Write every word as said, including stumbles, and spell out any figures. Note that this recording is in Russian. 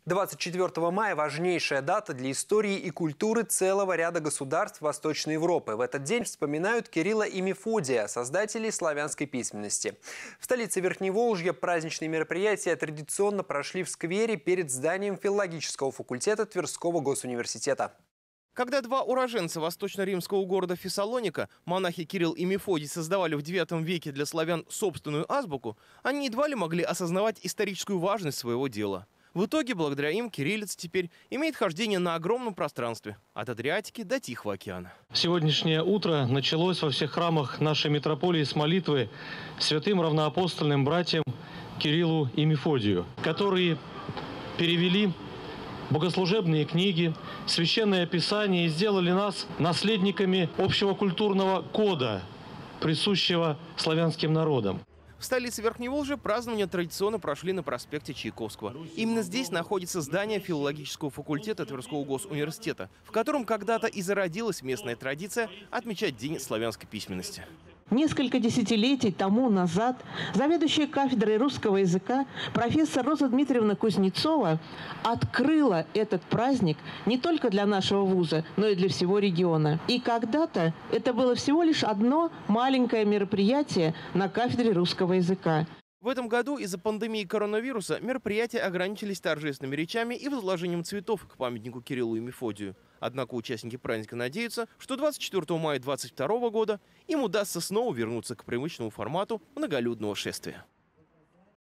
двадцать четвёртого мая – важнейшая дата для истории и культуры целого ряда государств Восточной Европы. В этот день вспоминают Кирилла и Мефодия, создателей славянской письменности. В столице Верхневолжья праздничные мероприятия традиционно прошли в сквере перед зданием филологического факультета Тверского госуниверситета. Когда два уроженца восточно-римского города Фессалоника, монахи Кирилл и Мефодий, создавали в девятом веке для славян собственную азбуку, они едва ли могли осознавать историческую важность своего дела. В итоге, благодаря им, кириллица теперь имеет хождение на огромном пространстве – от Адриатики до Тихого океана. Сегодняшнее утро началось во всех храмах нашей митрополии с молитвы святым равноапостольным братьям Кириллу и Мефодию, которые перевели богослужебные книги, священное писание и сделали нас наследниками общего культурного кода, присущего славянским народам. В столице Верхневолжья празднования традиционно прошли на проспекте Чайковского. Именно здесь находится здание филологического факультета Тверского госуниверситета, в котором когда-то и зародилась местная традиция отмечать День славянской письменности. Несколько десятилетий тому назад заведующая кафедрой русского языка профессор Роза Дмитриевна Кузнецова открыла этот праздник не только для нашего вуза, но и для всего региона. И когда-то это было всего лишь одно маленькое мероприятие на кафедре русского языка. В этом году из-за пандемии коронавируса мероприятия ограничились торжественными речами и возложением цветов к памятнику Кириллу и Мефодию. Однако участники праздника надеются, что двадцать четвёртого мая две тысячи двадцать второго года им удастся снова вернуться к привычному формату многолюдного шествия.